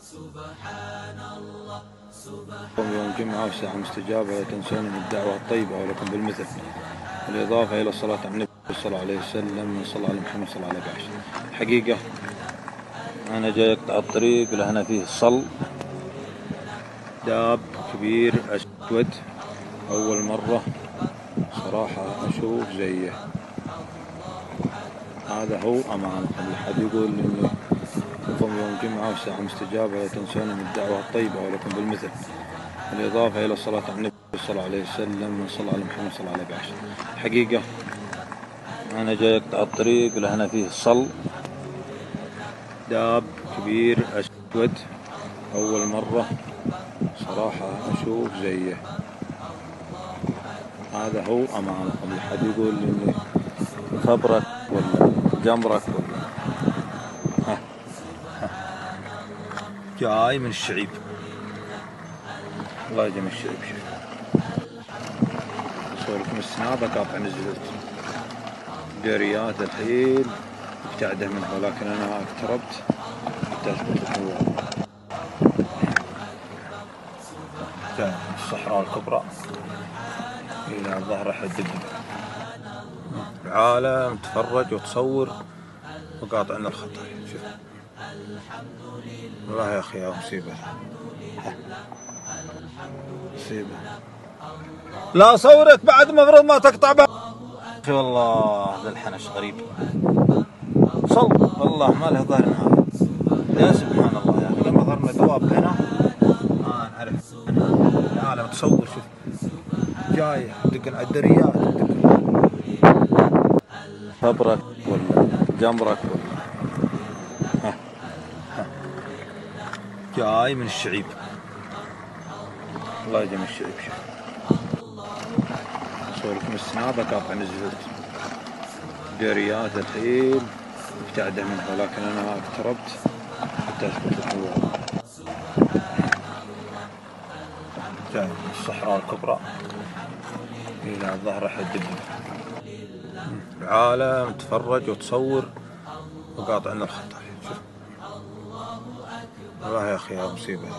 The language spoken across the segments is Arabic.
يوم الجمعة والساعة مستجابة، لا تنسون من الدعوة الطيبة ولكم بالمثل، بالإضافة إلى الصلاة على النبي صلى الله عليه وسلم، صلى على محمد صلى الله عليه وسلم. الحقيقة أنا جاي أقطع الطريق لهنا فيه صل داب كبير أسود، أول مرة صراحة أشوف زيه. هذا هو أمامكم، لحد يقول إني يوم الجمعة والساعة مستجابة، لا تنسون من الدعوة الطيبة ولكم بالمثل، بالإضافة إلى الصلاة على النبي صلى الله عليه وسلم، صلى على محمد صلى الله عليه وسلم. الحقيقة أنا جاي أقطع الطريق لهنا فيه صل داب كبير أسود، أول مرة صراحة أشوف زيه. هذا هو أمامكم، لحد يقول إني خبرك ولا جمرك ولا جاي من الشعيب. الله يجي من الشعيب. شوف صوركم السنابة قاطع نزلت ديريات الحين ابتعده منها، ولكن أنا اقتربت حتى أثبت الحوار. الصحراء الكبرى إلى ظهر حد العالم، تفرج وتصور وقاطعنا الخطر. شوف والله يا أخي مصيبة مصيبة. لا صورك بعد مفروض ما تقطع بها. أخي والله ذا الحنش غريب، صل والله ما له ظهر نهاية. يا سبحان الله يا أخي، لما ظهرنا دواب هنا ما نعرف العالم. تصور شوف جاية دق العدريات، خبرك ولا جمرك ولا جاي من الشعيب. الله يجي من الشعيب. شوف صوركم السنابة قاطع نزلت ديريات الحين ابتعده منها، ولكن أنا اقتربت حتى أثبت الحوار. الصحراء الكبرى إلى ظهر حد العالم، تفرج وتصور وقاطعنا الخطر. شوف والله يا أخي مصيبة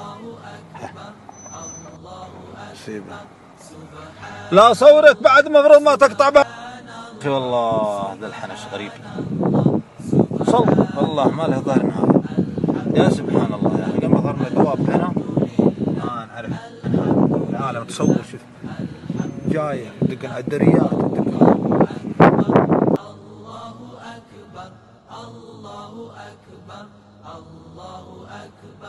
مصيبة. لا صورك بعد مفروض ما تقطع بها. أخي والله ذا الحنش غريب، صل والله ما له ظهر نهاية. يا سبحان الله يا أخي، لما ظهرنا دواب هنا ما نعرف العالم. تصور شوف جاية دق العدريات. الله أكبر الله أكبر الله أكبر.